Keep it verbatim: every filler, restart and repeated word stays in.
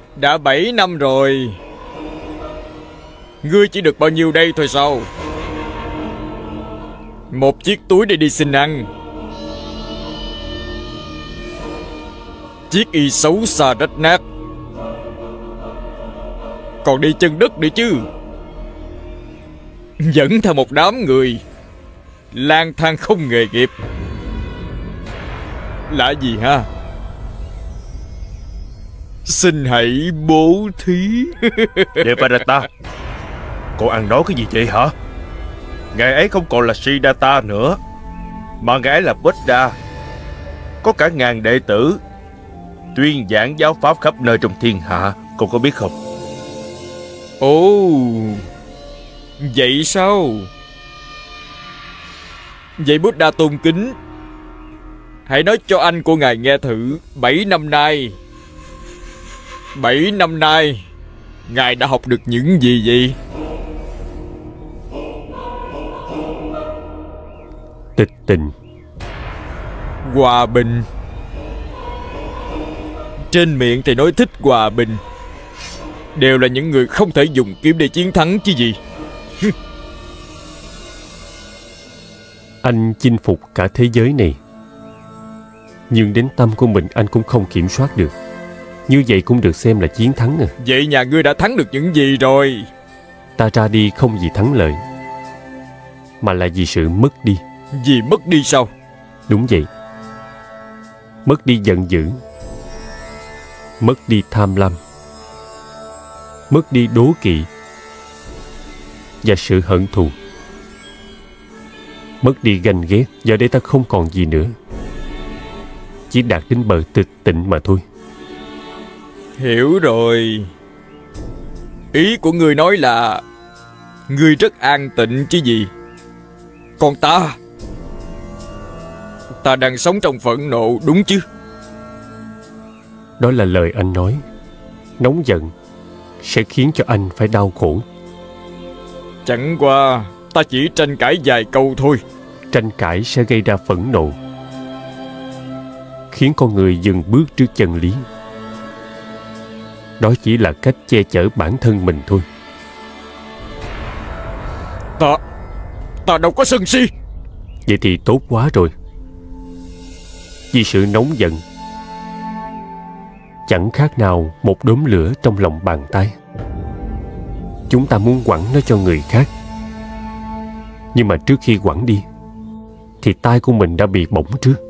Đã bảy năm rồi. Ngươi chỉ được bao nhiêu đây thôi sao? Một chiếc túi để đi xin ăn, chiếc y xấu xa rách nát, còn đi chân đất nữa chứ. Dẫn theo một đám người lang thang không nghề nghiệp là gì ha? Xin hãy bố thí. Devadatta, cô ăn nói cái gì vậy hả? Ngài ấy không còn là Siddhartha nữa, mà ngài ấy là Buddha, có cả ngàn đệ tử, tuyên giảng giáo pháp khắp nơi trong thiên hạ. Cô có biết không? Ồ, vậy sao? Vậy Buddha tôn kính, hãy nói cho anh của ngài nghe thử. Bảy năm nay Bảy năm nay ngài đã học được những gì vậy? Tịch tình, hòa bình. Trên miệng thì nói thích hòa bình, đều là những người không thể dùng kiếm để chiến thắng chứ gì. anh chinh phục cả thế giới này, nhưng đến tâm của mình anh cũng không kiểm soát được. Như vậy cũng được xem là chiến thắng à? Vậy nhà ngươi đã thắng được những gì rồi? Ta ra đi không vì thắng lợi, mà là vì sự mất đi. Vì mất đi sao? Đúng vậy. Mất đi giận dữ, mất đi tham lam, mất đi đố kỵ và sự hận thù, mất đi ganh ghét. Giờ đây ta không còn gì nữa, chỉ đạt đến bờ tịch tịnh mà thôi. Hiểu rồi. Ý của ngươi nói là ngươi rất an tịnh chứ gì. Còn ta Ta đang sống trong phẫn nộ, đúng chứ? Đó là lời anh nói. Nóng giận sẽ khiến cho anh phải đau khổ. Chẳng qua ta chỉ tranh cãi vài câu thôi. Tranh cãi sẽ gây ra phẫn nộ, khiến con người dừng bước trước chân lý. Đó chỉ là cách che chở bản thân mình thôi. Ta Ta đâu có sân si. Vậy thì tốt quá rồi. Vì sự nóng giận chẳng khác nào một đốm lửa trong lòng bàn tay. Chúng ta muốn quẳng nó cho người khác, nhưng mà trước khi quẳng đi thì tay của mình đã bị bỏng trước.